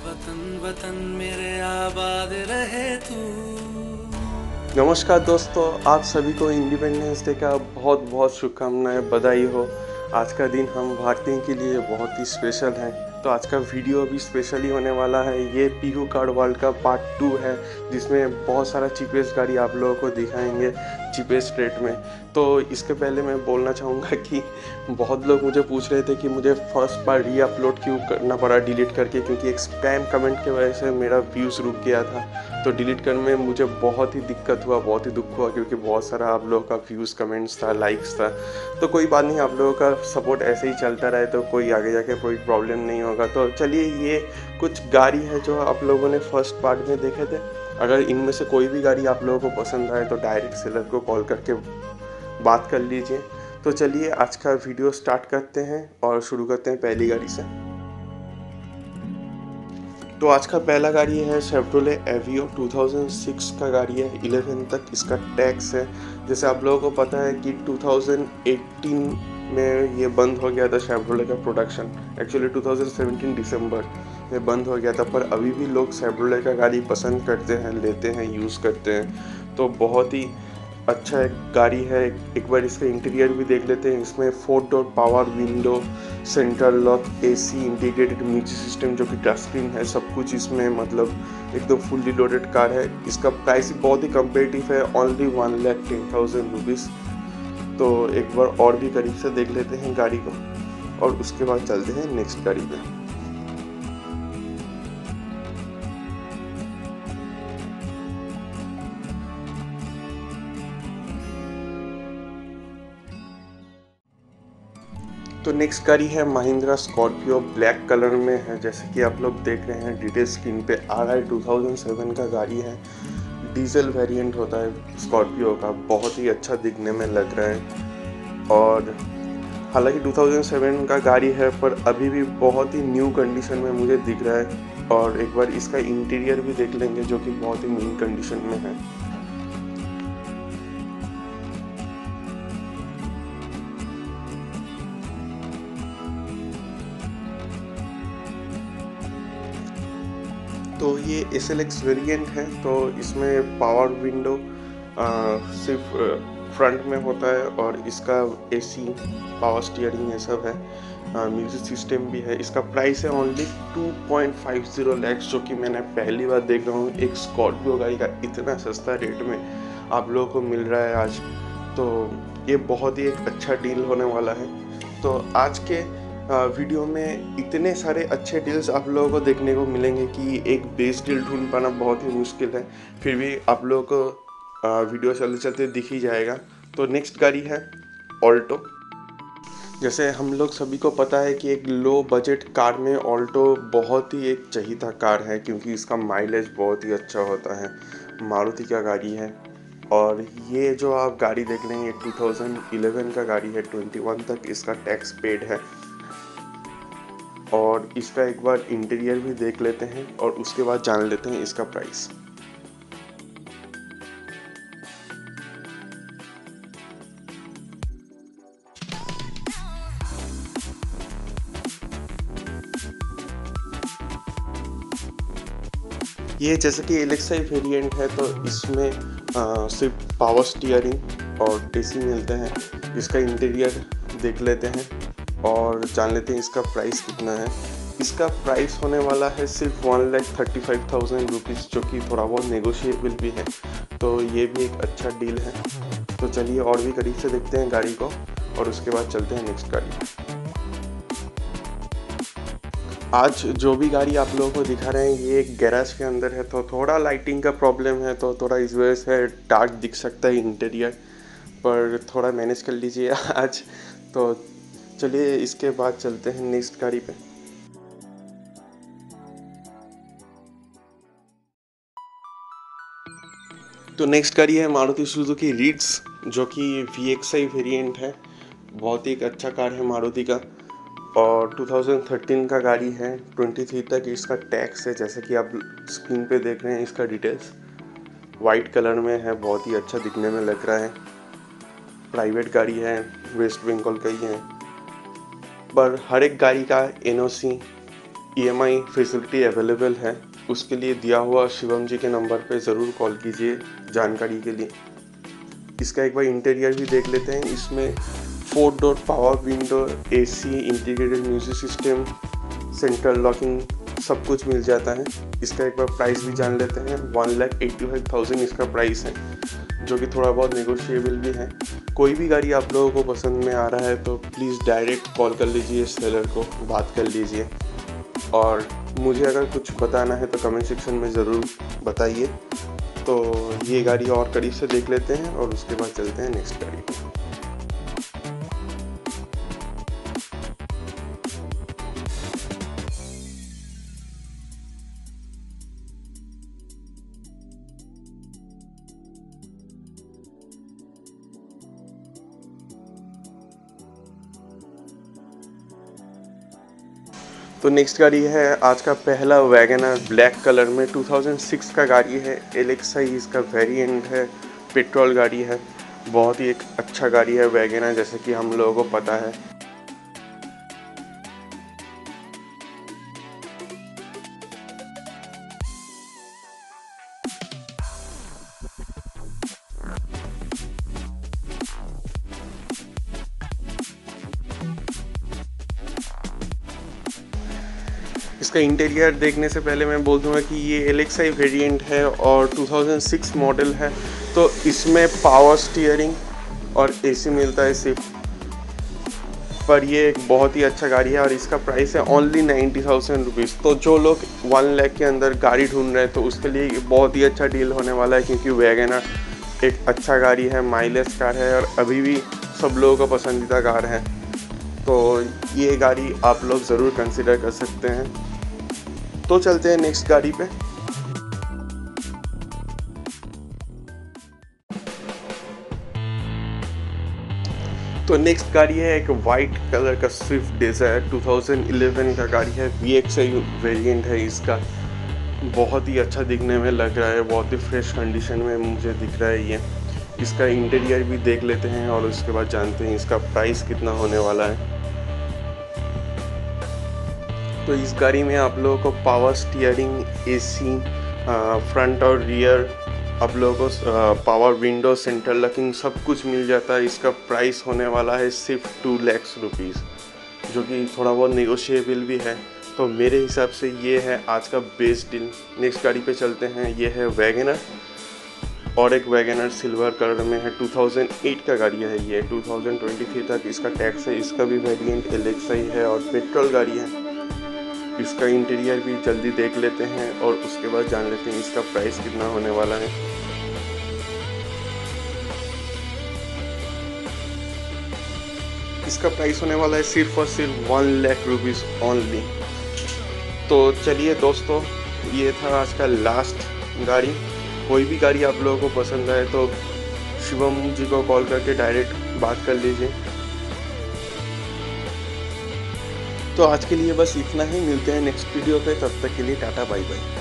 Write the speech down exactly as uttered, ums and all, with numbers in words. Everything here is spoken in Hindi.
वतन वतन मेरे आबाद रहे तू। नमस्कार दोस्तों, आप सभी को इंडिपेंडेंस डे का बहुत बहुत शुभकामनाएं, बधाई हो। आज का दिन हम भारतीयों के लिए बहुत ही स्पेशल है, तो आज का वीडियो भी स्पेशल ही होने वाला है। ये पीहू कार्ड वर्ल्ड का पार्ट टू है, जिसमें बहुत सारा चीपेस्ट गाड़ी आप लोगों को दिखाएंगे चीपेस्ट रेट में। तो इसके पहले मैं बोलना चाहूँगा कि बहुत लोग मुझे पूछ रहे थे कि मुझे फर्स्ट पार्ट री अपलोड क्यों करना पड़ा डिलीट करके, क्योंकि एक स्पैम कमेंट की वजह से मेरा व्यूज़ रुक गया था। तो डिलीट करने में मुझे बहुत ही दिक्कत हुआ, बहुत ही दुख हुआ, क्योंकि बहुत सारा आप लोगों का व्यूज़, कमेंट्स था, लाइक्स था। तो कोई बात नहीं, आप लोगों का सपोर्ट ऐसे ही चलता रहे तो कोई आगे जाके कोई प्रॉब्लम नहीं होगा। तो चलिए, ये कुछ गाड़ी है जो आप लोगों ने फर्स्ट पार्ट में देखे थे। अगर इनमें से कोई भी गाड़ी आप लोगों को पसंद आए तो डायरेक्ट सेलर को कॉल करके बात कर लीजिए। तो चलिए, आज का वीडियो स्टार्ट करते हैं और शुरू करते हैं पहली गाड़ी से। तो आज का पहला गाड़ी है शेवरोलेट एवियो दो हज़ार छह का गाड़ी है। ग्यारह तक इसका टैक्स है। जैसे आप लोगों को पता है कि दो हज़ार अठारह में ये बंद हो गया था शेवरोलेट का प्रोडक्शन। एक्चुअली दो हज़ार सत्रह दिसंबर में बंद हो गया था, पर अभी भी लोग शेवरोलेट का गाड़ी पसंद करते हैं, लेते हैं, यूज़ करते हैं। तो बहुत ही अच्छा एक गाड़ी है। एक बार इसका इंटीरियर भी देख लेते हैं। इसमें four door power window, central lock, AC, integrated music system जो कि टच स्क्रीन है, सब कुछ इसमें मतलब एकदम फुल्ली लोडेड कार है। इसका प्राइस बहुत ही कम्पेटिटिव है, only one lakh ten thousand rupees. तो एक बार और भी करीब से देख लेते हैं गाड़ी को और उसके बाद चलते हैं नेक्स्ट गाड़ी पे। तो नेक्स्ट गाड़ी है महिंद्रा स्कॉर्पियो, ब्लैक कलर में है। जैसे कि आप लोग देख रहे हैं डिटेल स्क्रीन पे आ रहा है, दो हज़ार सात का गाड़ी है। डीजल वेरिएंट होता है स्कॉर्पियो का, बहुत ही अच्छा दिखने में लग रहा है। और हालांकि दो हज़ार सात का गाड़ी है, पर अभी भी बहुत ही न्यू कंडीशन में मुझे दिख रहा है। और एक बार इसका इंटीरियर भी देख लेंगे जो कि बहुत ही न्यू कंडीशन में है। तो ये एस एल एक्स वेरियंट है। तो इसमें पावर विंडो सिर्फ फ्रंट में होता है और इसका एसी, पावर स्टीयरिंग ये सब है। म्यूजिक सिस्टम भी है। इसका प्राइस है only two point five zero lakhs, जो कि मैंने पहली बार देख रहा हूँ एक स्कॉर्पियो गाड़ी का इतना सस्ता रेट में आप लोगों को मिल रहा है आज। तो ये बहुत ही एक अच्छा डील होने वाला है। तो आज के वीडियो में इतने सारे अच्छे डील्स आप लोगों को देखने को मिलेंगे कि एक बेस्ट डील ढूंढ पाना बहुत ही मुश्किल है। फिर भी आप लोगों को वीडियो चलते चलते दिख ही जाएगा। तो नेक्स्ट गाड़ी है ऑल्टो। जैसे हम लोग सभी को पता है कि एक लो बजट कार में ऑल्टो बहुत ही एक चहीता कार है, क्योंकि इसका माइलेज बहुत ही अच्छा होता है। मारुति का गाड़ी है। और ये जो आप गाड़ी देख रहे हैं ये दो हज़ार ग्यारह का गाड़ी है। इक्कीस तक इसका टैक्स पेड है। और इसका एक बार इंटीरियर भी देख लेते हैं और उसके बाद जान लेते हैं इसका प्राइस। ये जैसे कि एलेक्साई वेरिएंट है, तो इसमें आ, सिर्फ पावर स्टीयरिंग और एसी मिलते हैं। इसका इंटीरियर देख लेते हैं और जान लेते हैं इसका प्राइस कितना है। इसका प्राइस होने वाला है सिर्फ one lakh thirty five thousand rupees, जो कि थोड़ा बहुत नेगोशिएबल भी है। तो ये भी एक अच्छा डील है। तो चलिए और भी करीब से देखते हैं गाड़ी को और उसके बाद चलते हैं नेक्स्ट गाड़ी। आज जो भी गाड़ी आप लोगों को दिखा रहे हैं ये एक गैराज के अंदर है। तो थोड़ा लाइटिंग का प्रॉब्लम है, तो थोड़ा इस वजह से डार्क दिख सकता है इंटीरियर, पर थोड़ा मैनेज कर लीजिए आज। तो चलिए इसके बाद चलते हैं नेक्स्ट गाड़ी पे। तो नेक्स्ट गाड़ी है मारुति सुजुकी रिट्ज, जो कि वी एक्स आई वेरिएंट है। बहुत ही एक अच्छा कार है मारुति का। और दो हज़ार तेरह का गाड़ी है। तेईस तक इसका टैक्स है। जैसे कि आप स्क्रीन पे देख रहे हैं इसका डिटेल्स वाइट कलर में है, बहुत ही अच्छा दिखने में लग रहा है। प्राइवेट गाड़ी है, वेस्ट बंगाल का ही है। पर हर एक गाड़ी का N O C E M I facility available है, उसके लिए दिया हुआ शिवम जी के नंबर पे ज़रूर कॉल कीजिए जानकारी के लिए। इसका एक बार इंटीरियर भी देख लेते हैं। इसमें four door power window, AC, integrated music system, central locking सब कुछ मिल जाता है। इसका एक बार प्राइस भी जान लेते हैं। One lakh eighty five thousand इसका प्राइस है, जो कि थोड़ा बहुत नेगोशिएबल भी है। कोई भी गाड़ी आप लोगों को पसंद में आ रहा है तो प्लीज़ डायरेक्ट कॉल कर लीजिए, सेलर को बात कर लीजिए। और मुझे अगर कुछ बताना है तो कमेंट सेक्शन में ज़रूर बताइए। तो ये गाड़ी और करीब से देख लेते हैं और उसके बाद चलते हैं नेक्स्ट गाड़ी पे। तो नेक्स्ट गाड़ी है आज का पहला वैगनर ब्लैक कलर में, टू थाउजेंड सिक्स का गाड़ी है। एल एक्स आई इसका वेरिएंट है, पेट्रोल गाड़ी है। बहुत ही एक अच्छा गाड़ी है वैगनर, जैसे कि हम लोगों को पता है। इसका इंटीरियर देखने से पहले मैं बोल दूंगा कि ये एल एक्स आई वेरिएंट है और टू थाउजेंड सिक्स मॉडल है। तो इसमें पावर स्टीयरिंग और एसी मिलता है सिर्फ, पर ये एक बहुत ही अच्छा गाड़ी है और इसका प्राइस है ओनली नाइन्टी थाउजेंड रुपीज़। तो जो लोग वन लाख के अंदर गाड़ी ढूंढ रहे हैं तो उसके लिए बहुत ही अच्छा डील होने वाला है, क्योंकि वैगनर एक अच्छा गाड़ी है, माइलेज कार है और अभी भी सब लोगों का पसंदीदा कार है। तो ये गाड़ी आप लोग ज़रूर कंसिडर कर सकते हैं। तो चलते हैं नेक्स्ट गाड़ी पे। तो नेक्स्ट गाड़ी है एक वाइट कलर का Swift Dzire, two thousand eleven का गाड़ी है। वी एक्स आई वेरिएंट है इसका। बहुत ही अच्छा दिखने में लग रहा है, बहुत ही फ्रेश कंडीशन में मुझे दिख रहा है ये। इसका इंटीरियर भी देख लेते हैं और उसके बाद जानते हैं इसका प्राइस कितना होने वाला है। तो इस गाड़ी में आप लोगों को पावर स्टीयरिंग, एसी, फ्रंट और रियर, आप लोगों को पावर विंडो, सेंट्रल लॉकिंग सब कुछ मिल जाता है। इसका प्राइस होने वाला है सिर्फ टू लैक्स रुपीज़, जो कि थोड़ा बहुत नेगोशिएबल भी है। तो मेरे हिसाब से ये है आज का बेस्ट डील। नेक्स्ट गाड़ी पे चलते हैं। ये है वैगनर, और एक वैगनर सिल्वर कलर में है। टू थाउजेंड एट का गाड़ी है ये, टू थाउजेंड ट्वेंटी थ्री तक इसका टैक्स है। इसका भी वेरिएंट एल एक्स आई है और पेट्रोल गाड़ी है। इसका इंटीरियर भी जल्दी देख लेते हैं और उसके बाद जान लेते हैं इसका प्राइस कितना होने वाला है। इसका प्राइस होने वाला है सिर्फ और सिर्फ वन लाख रुपीज़ ओनली। तो चलिए दोस्तों, ये था आज का लास्ट गाड़ी। कोई भी गाड़ी आप लोगों को पसंद आए तो शिवम जी को कॉल करके डायरेक्ट बात कर लीजिए। तो आज के लिए बस इतना ही, मिलते हैं नेक्स्ट वीडियो पे। तब तक के लिए टाटा बाय बाय।